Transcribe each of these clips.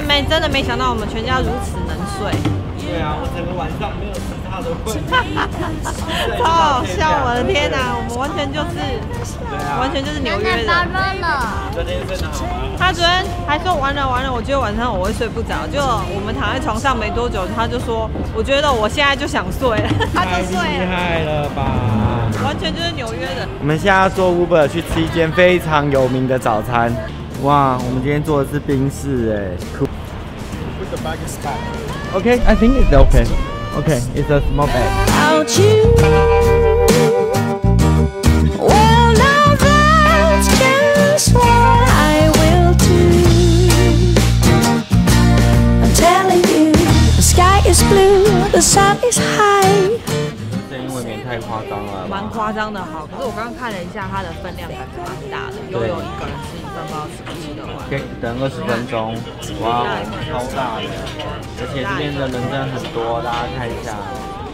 们真的没想到我们全家如此能睡。 对啊，我整个晚上没有其他的问题。 超好笑！我的天哪，我们完全就是，完全就是纽约人。 昨天睡得好吗？ 他昨天还说完了，我觉得晚上我会睡不着。就我们躺在床上没多久，他就说，我觉得我现在就想睡了，他就睡了。 太厉害了吧！ 完全就是纽约人。 我们现在要坐 Uber 去吃一间非常有名的早餐。哇，我们今天坐的是宾士哎，酷。Okay, I think it's okay. Okay, it's a small bag. Without you, well now that's just what I will do. I'm telling you, the sky is blue, the sun is high. 这英文免太夸张了， 蛮夸张的好，可是我刚刚看了一下，它的分量感觉蛮大的，又有一个人吃一份，不知道吃不吃得完。 可以等20分钟，哇，超大的，而且这边的人真的很多，大家看一下。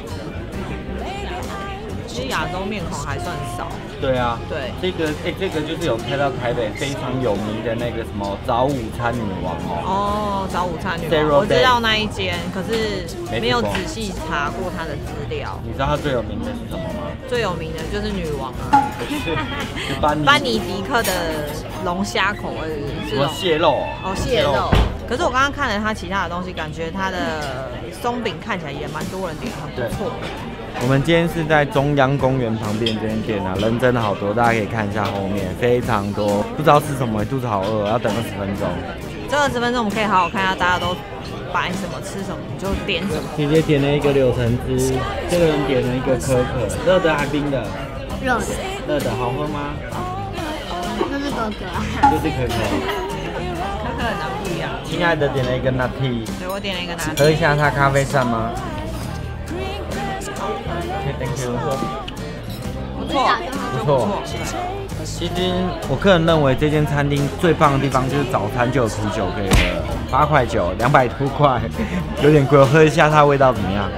其实亚洲面孔还算少。 对啊， 对， 这个就是有开到台北非常有名的那个什么早午餐女王哦。 早午餐女王，我知道那一间，可是没有仔细查过她的资料。 你知道她最有名的是什么吗？ 最有名的就是女王啊， 是班尼迪克的龙虾口味，是蟹肉哦，蟹肉。可是我刚刚看了它其他的东西，感觉它的松饼看起来也蛮多人点，很不错。 我们今天是在中央公园旁边这间店啊，人真的好多，大家可以看一下后面非常多，不知道吃什么，肚子好饿，要等20分钟。 这20分钟我们可以好好看一下，大家都摆什么吃什么就点什么。 姐姐点了一个柳橙汁，这个人点了一个可可，热的还冰的？ 热的。 热的好喝吗？ 那是可可啊。 就是可可。 可可很难不一样。 亲爱的点了一个 Nutty， 对，我点了一个 Nutty。 喝一下它咖啡扇吗？Thank you。 不错，不错。 其实我个人认为这间餐厅最棒的地方就是早餐就有啤酒可以喝，8块9，200多块，有点贵。我喝一下它味道怎么样？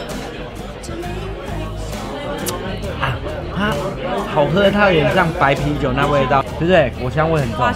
啊，它好喝，它有点像白啤酒那味道，对不对？果香味很重。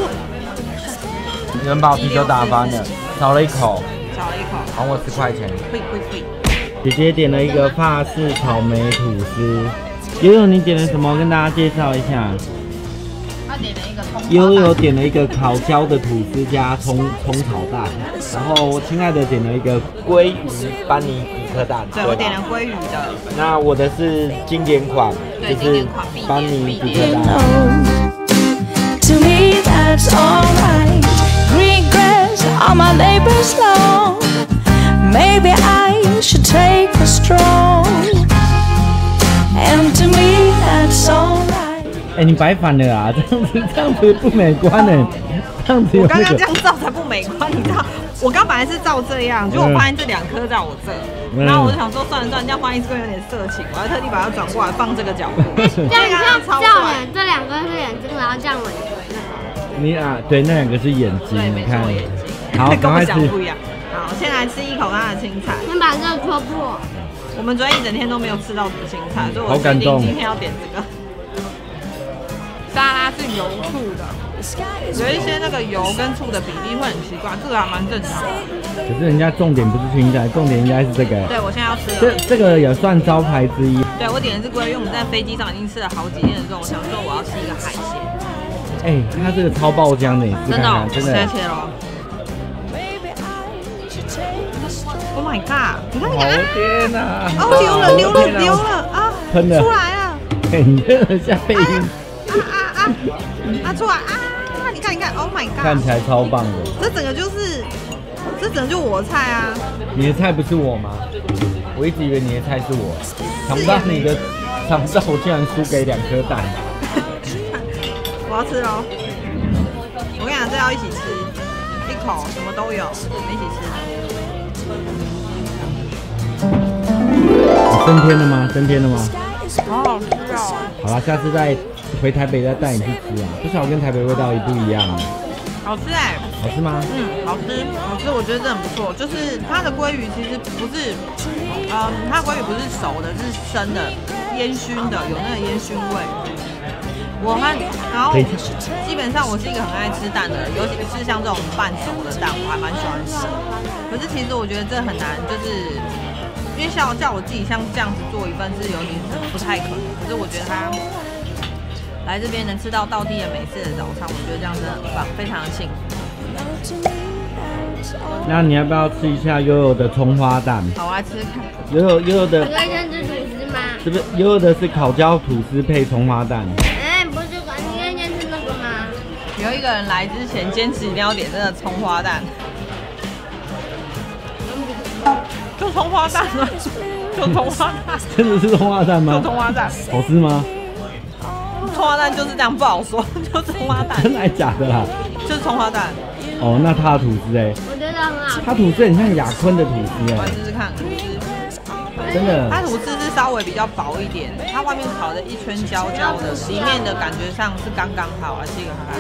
有人把我啤酒打翻了，少了一口。还我10块钱。姐姐点了一个法式草莓吐司。悠悠，你点了什么？跟大家介绍一下。 他点了一个葱。 悠悠点了一个烤焦的吐司加葱炒蛋，然后亲爱的点了一个鲑鱼班尼迪克蛋。 对，我点了鲑鱼的。 那我的是经典款，就是班尼迪克蛋。 To me that's alright. Green grass on my neighbor's lawn. Maybe I should take a stroll. And to me that's alright. 哎，你摆反了啊！这样子不美观呢。这样子有我刚刚这样照才不美观，你知道？我刚本来是照这样，结果我发现这2颗在我这，然后我就想说算了，这样放一只有点色情，我还特地把它转过来放这个角度。 这样超帅。这2个是眼睛，然后这样尾。 你啊，对，那2个是眼睛，你看。好， 跟我想不一样。好，先来吃一口它的青菜。 先把这个戳破。 我们昨天一整天都没有吃到什么青菜，所以我决定今天要点这个。沙拉是油醋的，有一些那个油跟醋的比例会很奇怪，这个还蛮正常的。 可是人家重点不是青菜，重点应该是这个。 对，我现在要吃了。 这个也算招牌之一。 对，我点的是鲑鱼，因为我们在飞机上已经吃了好几天的肉，我想说我要吃一个海鲜。 哎，它这个超爆浆的， 真的， 真的。 现在切了。Oh my god！ 你看， 天哪！ 哦，流了啊！ 喷了， 出来了！ 很热，下配音。 出来啊！你看 ，Oh my god！ 看起来超棒的。 这整个就我的菜啊！ 你的菜不是我吗？我一直以为你的菜是我，想不到我竟然输给2颗蛋。 我要吃喽！我跟你讲，这要一起吃，一口什么都有，我们一起吃。 升天了吗？升天了吗？ 好好吃哦！ 好了，下次再回台北再带你去吃啊！不晓得跟台北味道不一样啊。 好吃哎！ 好吃吗？ 好吃，我觉得这很不错。就是它的鲑鱼其实不是，它鲑鱼不是熟的，是生的，烟熏的，有那个烟熏味。 然后基本上我是一个很爱吃蛋的人，尤其是像这种半熟的蛋，我还蛮喜欢吃。可是其实我觉得这很难，就是因为像叫我自己像这样子做一份是有点不太可能。可是我觉得他来这边能吃到道地的美式的早餐，我觉得这样真的很棒，非常的幸福。 那你要不要吃一下悠悠的葱花蛋？ 好，我来吃看。 悠悠的， 你可以先吃吐司吗？ 是不是悠悠的是烤焦吐司配葱花蛋？ 哎，不是，你可以先吃那个吗？ 有一个人来之前坚持一定要点这个葱花蛋，就葱花蛋吗？就葱花蛋， 真的是葱花蛋吗？ 就葱花蛋， 好吃吗？ 葱花蛋就是这样，不好说，就是葱花蛋。 真的还假的啦？ 就是葱花蛋。 哦，那它的吐司哎？ 我觉得很好吃。 它吐司很像雅坤的吐司哎。 我来试试看， 真的。 它吐司是稍微比较薄一点，它外面烤的一圈焦焦的，里面的感觉上是刚刚好。来吃一个看看。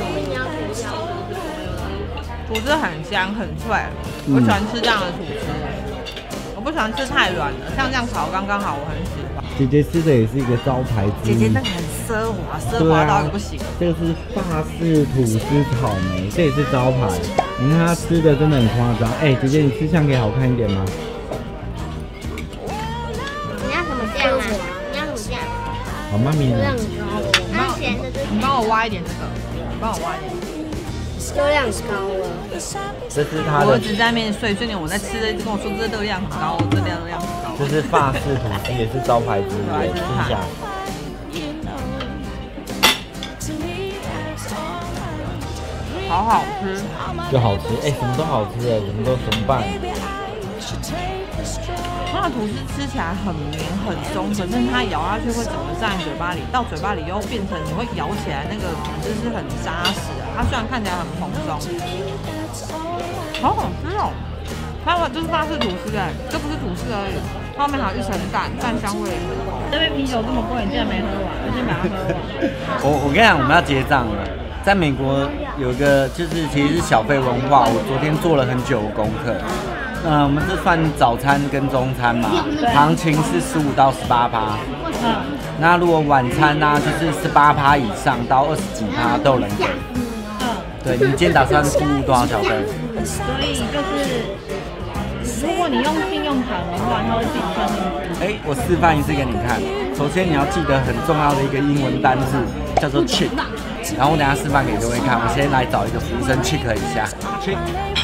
吐司很香很脆，我喜欢吃这样的吐司。我不喜欢吃太软的，像这样烤刚刚好，我很喜欢。 姐姐吃的也是一个招牌之一。 姐姐那个很奢华，奢华到不行。 这个是法式吐司草莓，这也是招牌。你看她吃的真的很夸张。哎，姐姐你吃相可以好看一点吗？ 你要什么酱啊？你要什么酱？ 好，妈咪。 量高，那咸的你帮我挖一点这个，帮我挖一点。 热量高了。 这是它的。 我儿子在那边碎碎念，我在吃的，一直跟我说这热量很高，这热量很高。 这是法式吐司，也是招牌之一，吃一下。 好好吃， 就好吃，哎，什么都好吃哎，什么都怎么办？ 它的吐司吃起来很绵很松，可是它咬下去会整个在嘴巴里，到嘴巴里又变成你会咬起来那个吐司是很扎实的。它虽然看起来很蓬松，好好吃哦。它就是法式吐司哎，这不是吐司而已，它后面还有一层蛋，蛋香味也很浓。这杯啤酒这么贵，你竟然没喝完，我先把它喝完。 我跟你讲，我们要结账了。在美国有一个就是其实是小费文化，我昨天做了很久的功课。我们是算早餐跟中餐嘛，行情是15到18%。那如果晚餐呢，就是18%以上到20几%都有人给。对，你今天打算付多少小费？ 所以就是如果你用信用卡的话，它会自己算进去。 哎，我示范一次给你看。首先你要记得很重要的一个英文单字，叫做 check。然后我等下示范给各位看。我先来找一个服务生 check 一下 ，check。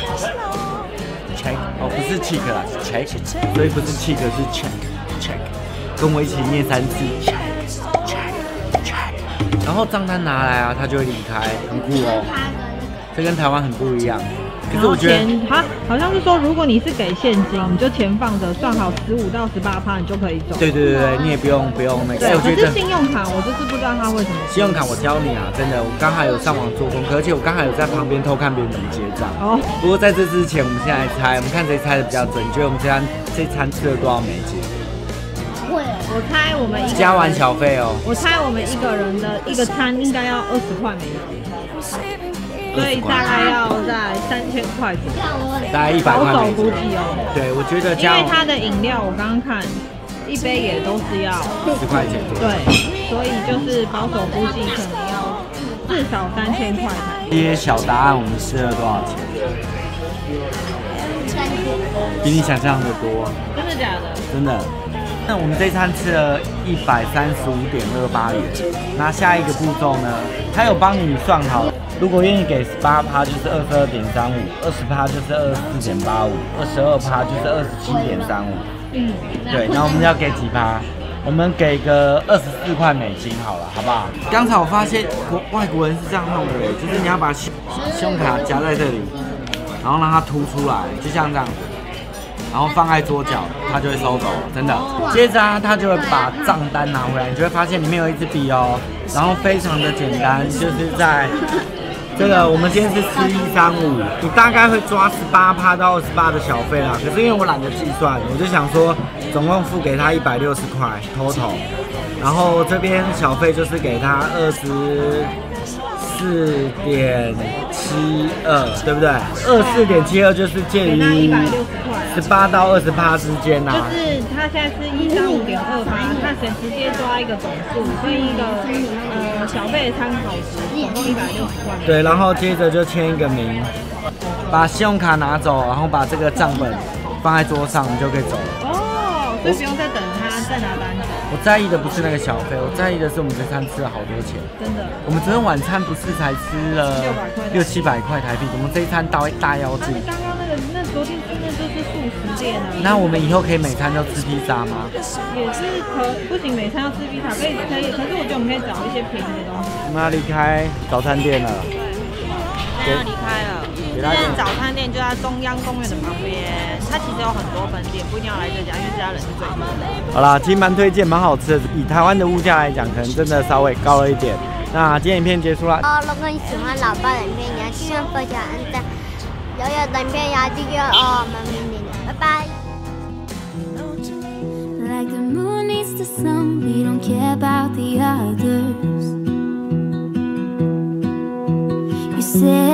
哦，不是 check 啦，是 check， 所以不是 check 是 check。跟我一起念3次 check。然后账单拿来啊，他就会离开，很酷哦。这跟台湾很不一样。可是我觉得好像是说，如果你是给现金，你就钱放着，算好15到18%，你就可以走。 对，你也不用那个。 对，可是信用卡我就是不知道它会怎么。 信用卡我教你啊，真的，我刚好有上网做功课，而且我刚好有在旁边偷看别人怎么结账。哦。不过在这之前，我们先来猜，我们看谁猜的比较准。你觉得我们这餐吃了多少美金？ 我猜我们加完小费哦。 我猜我们一个人的一个餐应该要20块美金。所以大概要在3000块左右， 大概100块。 保守估计哦。 对，我觉得因为它的饮料我刚刚看，一杯也都是要 10块钱左右。 对，所以就是保守估计可能要至少3000块才。 揭晓答案，我们吃了多少钱？比你想象的多。 真的假的？ 真的。那我们这一餐吃了135.28元。那下一个步骤呢？他有帮你算好。如果愿意给18%就是22.35%，20%就是24.85%，22%就是27.35%。对，那我们要给几趴？我们给个24块美金好了，好不好？刚才我发现外国人是这样弄的，就是你要把信用卡夹在这里，然后让它凸出来，就像这样子，然后放在桌角，它就会收走，真的。接着他就会把账单拿回来，你就会发现里面有一支笔哦，然后非常的简单，就是在。这个我们今天是吃135，你大概会抓18%到20%的小费啦。可是因为我懒得计算，我就想说总共付给他160块 total， 然后这边小费就是给他24.72，对不对？24.72就是介于18到20%之间呐。 就是它现在是135.28，它直接抓一个总数跟一个小费的参考值，总共160块。 对，然后接着就签一个名，把信用卡拿走，然后把这个账本放在桌上，我们就可以走了。 哦，所以不用再等他再拿单子。 我在意的不是那个小费，我在意的是我们这餐吃了好多钱。 真的。 我们昨天晚餐不是才吃了600-700块台币，我们这一餐大妖精。 那你刚刚那昨天吃的就是素食店啊。 那我们以后可以每餐都吃披萨吗？ 也是不行，每餐要吃披萨可以，可是我觉得我们可以找一些便宜的东西。 我们要离开早餐店了。 对，要离开了。这间早餐店就在中央公园的旁边，它其实有很多分店，不一定要来这家，因为这家人是最多的。 好啦，其实蛮推荐，蛮好吃的。以台湾的物价来讲，可能真的稍微高了一点。那今天影片结束了。 如果你喜欢老爸的影片，你要订阅、分享、按赞。有的影片要订阅哦，我们明天见，拜拜。Like the moon needs the sun, we don't care about the others. You said